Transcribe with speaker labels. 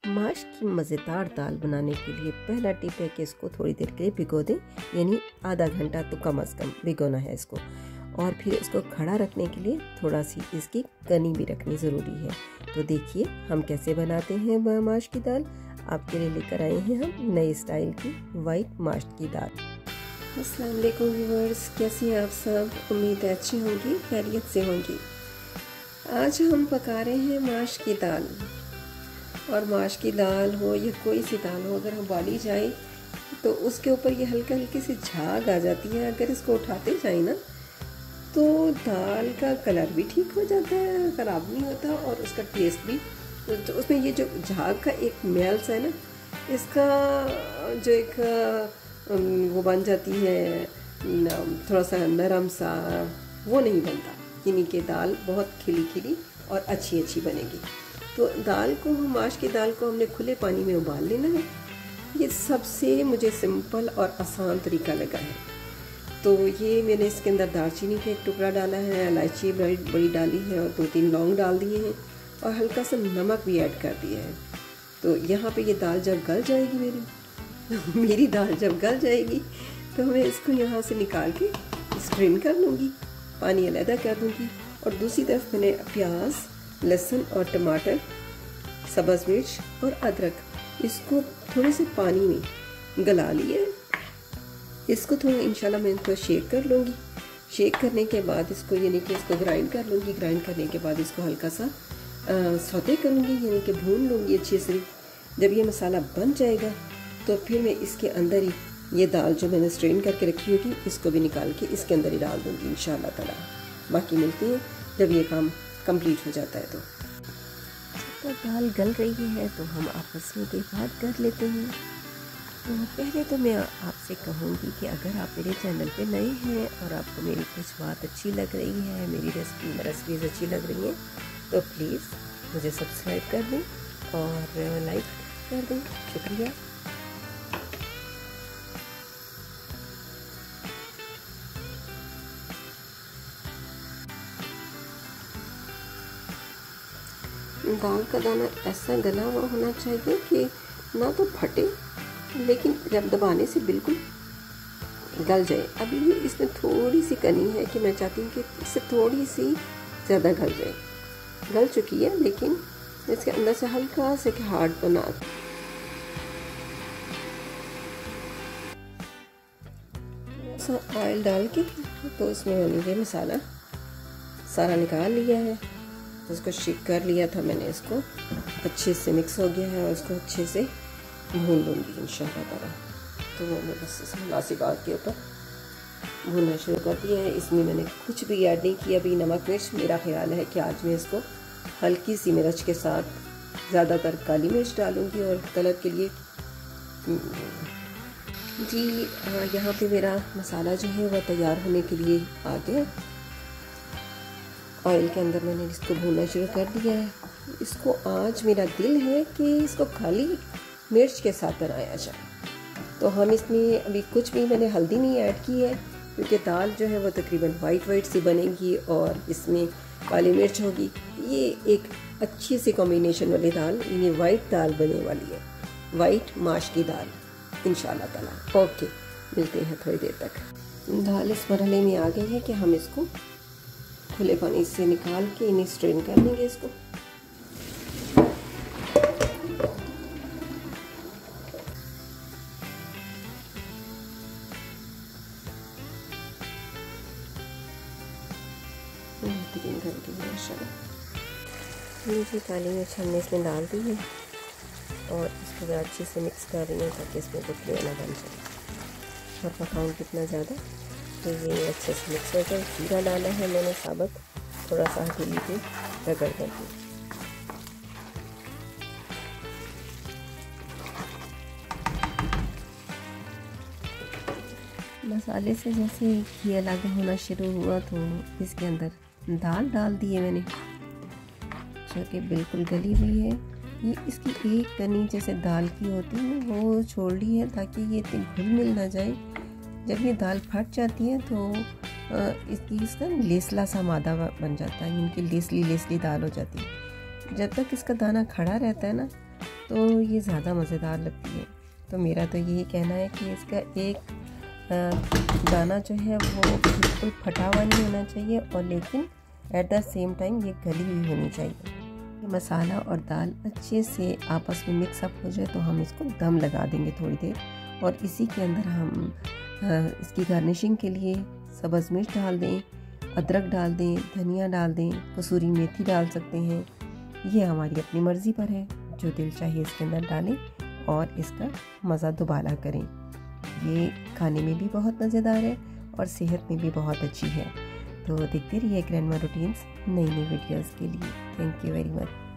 Speaker 1: माश की मज़ेदार दाल बनाने के लिए पहला टिप है कि इसको थोड़ी देर के लिए भिगो दें, यानी आधा घंटा तो कम से कम भिगोना है इसको। और फिर इसको खड़ा रखने के लिए थोड़ा सी इसकी कनी भी रखनी ज़रूरी है। तो देखिए हम कैसे बनाते हैं माश की दाल। आपके लिए लेकर आए हैं हम नए स्टाइल की वाइट माश की दाल। अस्सलाम वालेकुम व्यूअर्स, कैसी हैं आप सब? उम्मीद है अच्छी होंगी, खैरियत से होंगी। आज हम पका रहे हैं माश की दाल। और माश की दाल हो या कोई सी दाल हो, अगर उबाली जाए तो उसके ऊपर ये हल्का हल्की सी झाग आ जाती है। अगर इसको उठाते जाए ना तो दाल का कलर भी ठीक हो जाता है, ख़राब नहीं होता, और उसका टेस्ट भी। तो उसमें ये जो झाग का एक मैल सा है ना, इसका जो एक वो बन जाती है थोड़ा सा नरम सा, वो नहीं बनता। यानी कि दाल बहुत खिली खिली और अच्छी अच्छी बनेगी। तो दाल को, माश की दाल को हमने खुले पानी में उबाल लेना है। ये सबसे मुझे सिंपल और आसान तरीका लगा है। तो ये मैंने इसके अंदर दालचीनी का एक टुकड़ा डाला है, इलायची बड़ी डाली है और 2-3 लौंग डाल दिए हैं और हल्का सा नमक भी ऐड कर दिया है। तो यहाँ पे ये दाल जब गल जाएगी, मेरी दाल जब गल जाएगी तो मैं इसको यहाँ से निकाल के स्ट्रेन कर लूँगी, पानी अलग कर दूँगी। और दूसरी तरफ मैंने प्याज, लहसुन और टमाटर, सब्ज़ मिर्च और अदरक, इसको थोड़े से पानी में गला लिए। इसको थोड़ा इंशाल्लाह मैं इनको शेक कर लूँगी। शेक करने के बाद इसको, यानी कि इसको ग्राइंड कर लूँगी। ग्राइंड करने के बाद इसको हल्का सा सौते करूँगी, यानी कि भून लूँगी अच्छे से। जब ये मसाला बन जाएगा तो फिर मैं इसके अंदर ही ये दाल जो मैंने स्ट्रेन करके रखी होगी, इसको भी निकाल के इसके अंदर ही डाल दूँगी इंशाल्लाह ताला। बाकी मिलती है जब ये काम कंप्लीट हो जाता है। तो दाल गल रही है तो हम आपस में कोई बात कर लेते हैं। तो पहले तो मैं आपसे कहूँगी कि अगर आप मेरे चैनल पे नए हैं और आपको मेरी कुछ बात अच्छी लग रही है, मेरी रेसिपीज़ अच्छी लग रही हैं, तो प्लीज़ मुझे सब्सक्राइब कर दें और लाइक कर दें। शुक्रिया। दाल का दाना ऐसा गला हुआ होना चाहिए कि ना तो फटे, लेकिन जब दबाने से बिल्कुल गल जाए। अभी भी इसमें थोड़ी सी कनी है कि मैं चाहती हूँ कि इससे थोड़ी सी ज़्यादा गल जाए। गल चुकी है, लेकिन इसके अंदर से हल्का से हार्ड बना। थोड़ा सा ऑयल डाल के तो उसमें मैंने ये मसाला सारा निकाल लिया है। उसको शेक कर लिया था मैंने, इसको अच्छे से मिक्स हो गया है और इसको अच्छे से भून लूँगी इंशाल्लाह ताला। तो मैंने बस इस मुनासिब आग के ऊपर भूनना शुरू कर दिया है। इसमें मैंने कुछ भी ऐड नहीं किया। अभी नमक मिर्च, मेरा ख्याल है कि आज मैं इसको हल्की सी मिर्च के साथ ज़्यादातर काली मिर्च डालूँगी और कलर के लिए। जी यहाँ पे मेरा मसाला जो है वह तैयार होने के लिए आ गया। ऑयल के अंदर मैंने इसको भूनना शुरू कर दिया है। इसको आज मेरा दिल है कि इसको खाली मिर्च के साथ बनाया जाए। तो हम इसमें अभी कुछ भी, मैंने हल्दी नहीं ऐड की है क्योंकि दाल जो है वो तकरीबन वाइट सी बनेगी और इसमें काली मिर्च होगी। ये एक अच्छी सी कॉम्बिनेशन वाली दाल, यानी वाइट दाल बनने वाली है, वाइट माश की दाल इंशाल्लाह ताला। ओके, मिलते हैं थोड़ी देर तक। दाल इस मरहले में आ गई है कि हम इसको खुले पानी से निकाल के इन्हें स्ट्रेन कर लेंगे। इसको बेहतरीन घंटी है माशाल्लाह। नीचे काली मिर्च हमने इसमें डाल दी है और इसको मैं अच्छे से मिक्स कर रही हूँ ताकि इसमें गुठलियाँ ना बन जाए। और पकाऊँ कितना ज़्यादा तो ये अच्छे से मिक्स हो जाए। जीरा डाला है मैंने साबुत, थोड़ा सा हथेली पे रगड़ करके। मसाले से जैसे घी अलग होना शुरू हुआ तो इसके अंदर दाल डाल दी है मैंने, जो कि बिल्कुल गली हुई है। ये इसकी एक कनी जैसे दाल की होती है वो छोड़ ली है ताकि ये घुल मिल ना जाए। जब ये दाल फट जाती है तो इसका लेसला सा मादा बन जाता है, इनकी लेसली दाल हो जाती है। जब तक इसका दाना खड़ा रहता है ना तो ये ज़्यादा मज़ेदार लगती है। तो मेरा तो यही कहना है कि इसका एक दाना जो है वो बिल्कुल फटा हुआ नहीं होना चाहिए, और लेकिन एट द सेम टाइम ये गली हुई होनी चाहिए। मसाला और दाल अच्छे से आपस में मिक्स अप हो जाए तो हम इसको दम लगा देंगे थोड़ी देर, और इसी के अंदर हम इसकी गार्निशिंग के लिए सब्ज़ मिर्च डाल दें, अदरक डाल दें, धनिया डाल दें, कसूरी मेथी डाल सकते हैं। ये हमारी अपनी मर्ज़ी पर है, जो दिल चाहिए इसके अंदर डालें और इसका मज़ा दुबारा करें। ये खाने में भी बहुत मज़ेदार है और सेहत में भी बहुत अच्छी है। तो देखते रहिए ग्रैंडमा रूटीन्स नई वीडियोज़ के लिए। Thank you very much.